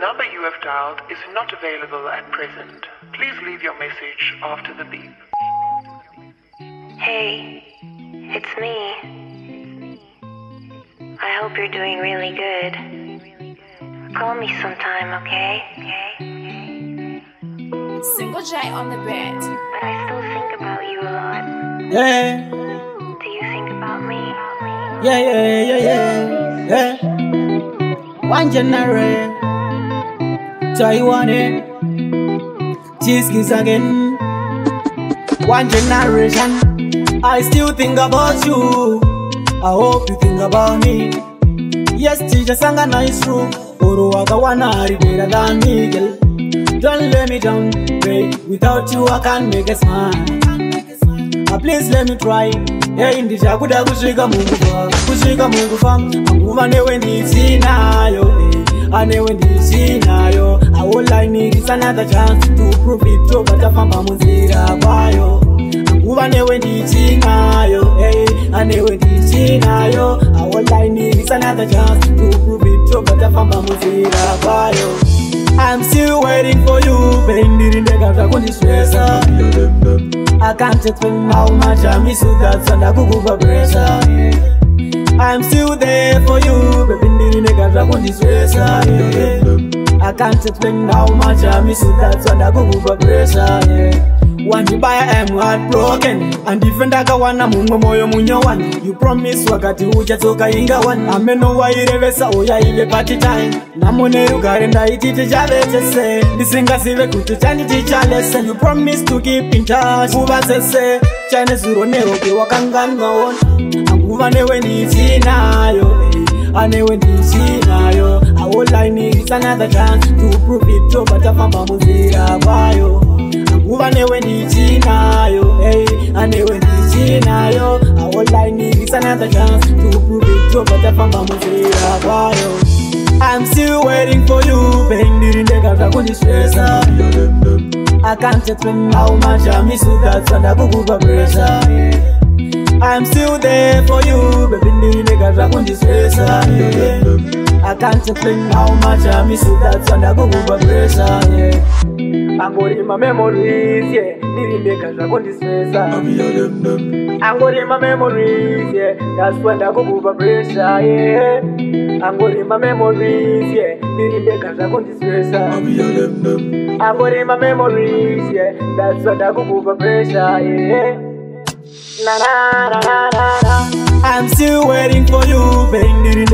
number you have dialed is not available at present. Please leave your message after the beep. Hey, it's me. I hope you're doing really good. Call me sometime, okay? Single J on the bed. But I still think about you a lot. Yeah. Do you think about me? Yeah. One generation, Taiwan, Teeskillz again. One generation, I still think about you. I hope you think about me. Yes, teacher sang a nice room. Uruwaka wanari better than me, girl. Don't let me down, babe. Without you, I can't make a smile. Please let me try. Yeah, indisha kuda kushika mungu fam. Anguva newe ndisinayo, anewe ndisinayo. All I need is another chance to prove it to batafamba munzira kwayo. Anguva newe ndisinayo, anewe ndisinayo. All I need is another chance to prove it to batafamba munzira kwayo. I'm still waiting for you, baby. I can't explain how much I miss you, that's under Google pressure. I'm still there for you, baby. I can't explain how much I miss you, that's under Google pressure. One day I'm heartbroken, and different akawana mungo moyo munyowan. You promise wakati uchatoka ingawan. Ameno wa irevesa oya ile party time. Namone ugarenda itite chavete. Disinga sive kutuchani tichalese. You promise to keep in touch. Uvatese chane surone oke wakanganga on. Anguva newe ndisinayo, anewe ndisinayo. All I need is another chance to prove it to batafamba munzira kwayo. Anguva newe ndisinayo, anewe ndisinayo. All I need is another chance to prove it to batafamba munzira kwayo. I'm still waiting for you, baby. I can't explain how much I miss you, that's under Google pressure. I'm still there for you, baby. I can't explain how much I miss you, that's under Google pressure. I'm going in my memories, yeah. I'm going in my memories, yeah. That's when I go over pressure, yeah. I'm going in my memories, yeah. I'm going in my memories, yeah. That's when I go over pressure, yeah. Na. I'm still waiting for you, baby.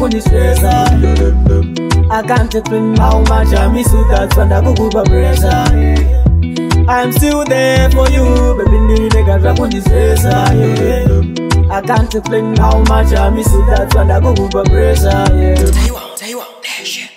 I can't explain how much I miss you, that's when I go over pressure. I'm still there for you, baby. I can't explain how much I miss you, that's when I go over pressure. Tell you what, that shit.